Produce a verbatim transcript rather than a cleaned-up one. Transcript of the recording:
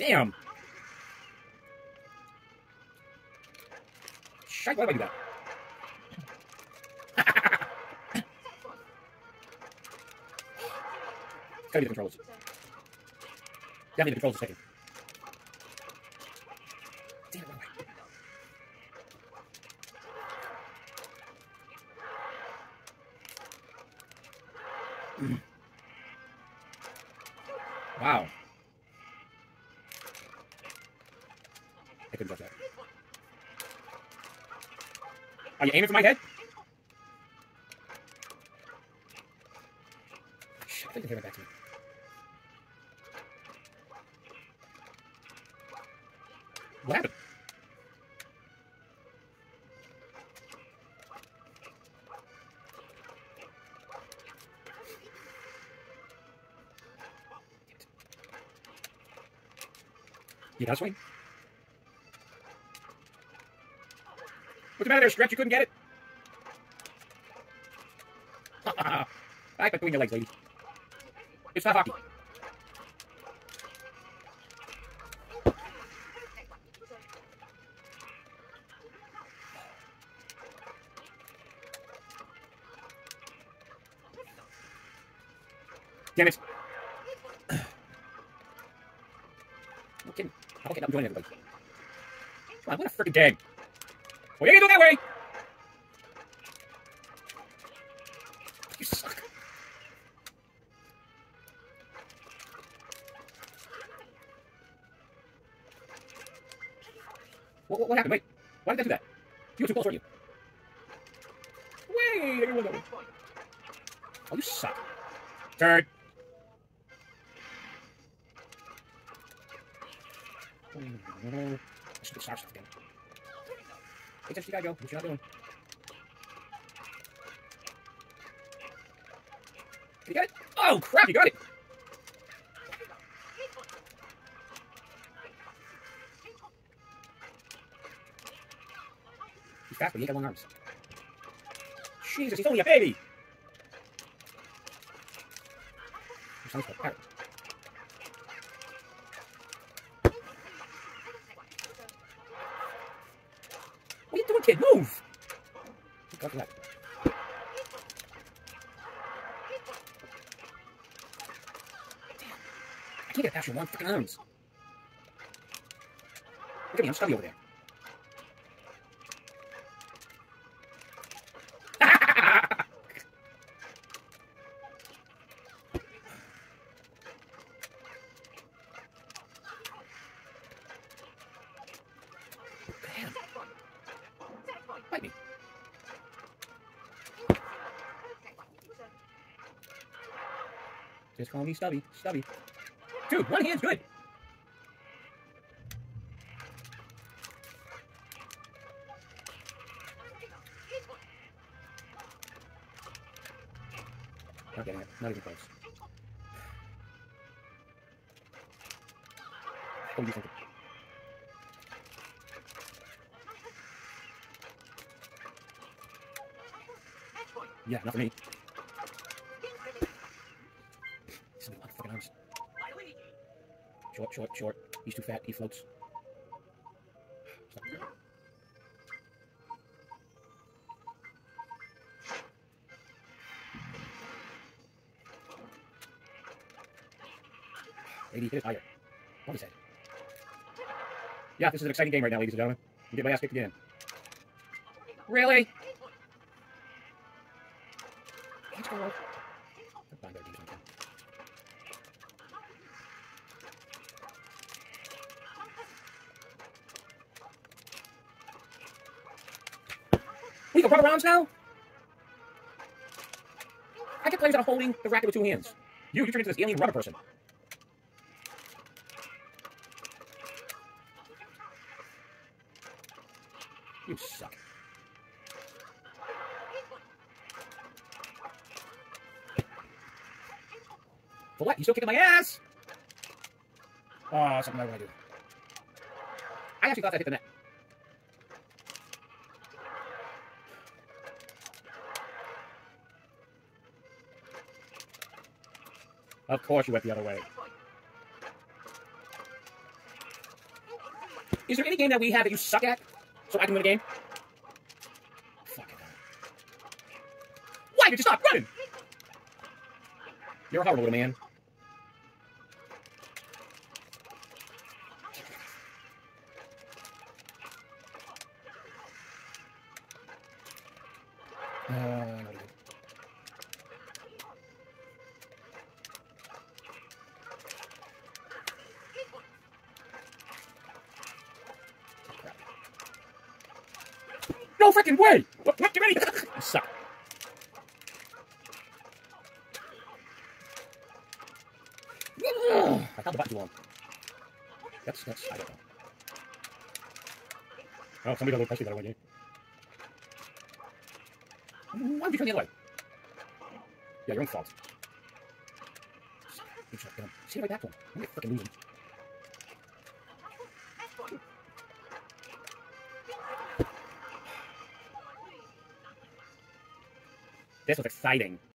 Damn. Shite, why did I do that? It's gotta be the controls. Definitely the controls are sticking. Damn it, run away. Mm. Wow. I couldn't touch that. Are you aiming for my head? Shit, I think they came back to me. What happened? You got a swing? What's the matter there, Stretch? You couldn't get it? I quit doing your legs, lady. It's not hockey. Damn it. Okay, okay, I'm joining everybody. Come on, what a freaking gang. Well, you ain't gonna do it that way. You suck. What, what, what happened? Wait, why did I do that? You were too close, weren't you? Wait, everyone go. Oh, you suck. Turn. I should get star stuff again. Hey, attention, you gotta go. What you not doing? You got it? Oh, crap, you got it! He's fast, but he ain't got long arms. Jesus, he's only a baby! Sounds like a parrot. What are you doing, kid? Move! Go for that. Damn. I can't get past your long freaking arms. Look at me, I'm stubby over there. Bite me. Just call me Stubby. Stubby. Dude, one hand's good. Not getting it. Not even close. What do you think? Yeah, not for me. He's in the fucking arms. Short, short, short. He's too fat. He floats. Stop. Lady, hit it higher. What is that? Yeah, this is an exciting game right now, ladies and gentlemen. You get my ass kicked again. Really? Let's go. Fine, better do something. We can rubber arms now? I can play without holding the racket with two hands. You, you turn into this alien rubber person. You suck. For what? You still kicking my ass? Oh, something I want to do. I actually thought that hit the net. Of course you went the other way. Is there any game that we have that you suck at? So I can win a game? Fucking hell. Why did you stop running? You're a horrible little man. Uh, no, no freaking way! What, what, get ready! You suck. Ugh, I held the button too long. That's, that's, I don't know. Oh, somebody got a little pressy that way, why would you turn the other way? Yeah, your own fault. Good shot, get him. See it right back to him. I'm gonna frickin' lose him. This was exciting.